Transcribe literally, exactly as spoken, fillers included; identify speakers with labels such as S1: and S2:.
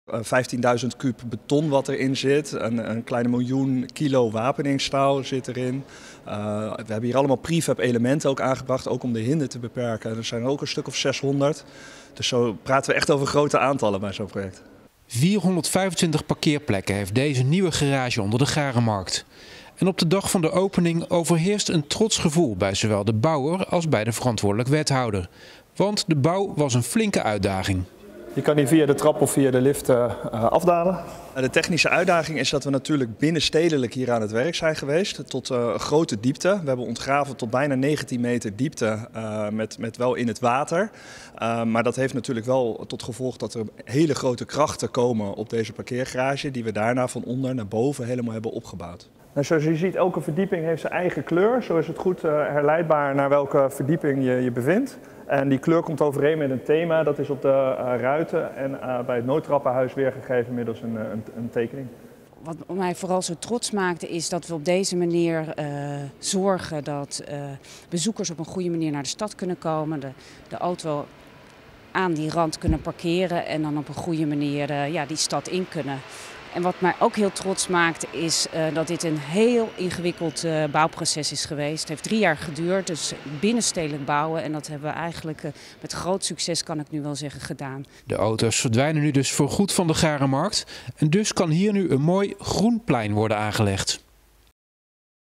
S1: vijftienduizend kuub beton wat erin zit, een, een kleine miljoen kilo wapeningsstaal zit erin. Uh, we hebben hier allemaal prefab elementen ook aangebracht, ook om de hinder te beperken. Er zijn er ook een stuk of zeshonderd. Dus zo praten we echt over grote aantallen bij zo'n project.
S2: vierhonderdvijfentwintig parkeerplekken heeft deze nieuwe garage onder de Garenmarkt. En op de dag van de opening overheerst een trots gevoel bij zowel de bouwer als bij de verantwoordelijk wethouder. Want de bouw was een flinke uitdaging.
S3: Je kan hier via de trap of via de lift uh, afdalen.
S1: De technische uitdaging is dat we natuurlijk binnenstedelijk hier aan het werk zijn geweest. Tot uh, een grote diepte. We hebben ontgraven tot bijna negentien meter diepte uh, met, met wel in het water. Uh, maar dat heeft natuurlijk wel tot gevolg dat er hele grote krachten komen op deze parkeergarage. Die we daarna van onder naar boven helemaal hebben opgebouwd.
S3: Nou, zoals je ziet, elke verdieping heeft zijn eigen kleur. Zo is het goed uh, herleidbaar naar welke verdieping je je bevindt. En die kleur komt overeen met een thema, dat is op de uh, ruiten en uh, bij het noodtrappenhuis weergegeven middels een, een, een tekening.
S4: Wat mij vooral zo trots maakte is dat we op deze manier uh, zorgen dat uh, bezoekers op een goede manier naar de stad kunnen komen. De, de auto aan die rand kunnen parkeren en dan op een goede manier uh, ja, die stad in kunnen. En wat mij ook heel trots maakt is uh, dat dit een heel ingewikkeld uh, bouwproces is geweest. Het heeft drie jaar geduurd, dus binnenstedelijk bouwen. En dat hebben we eigenlijk uh, met groot succes, kan ik nu wel zeggen, gedaan.
S2: De auto's verdwijnen nu dus voorgoed van de Garenmarkt. En dus kan hier nu een mooi groen plein worden aangelegd.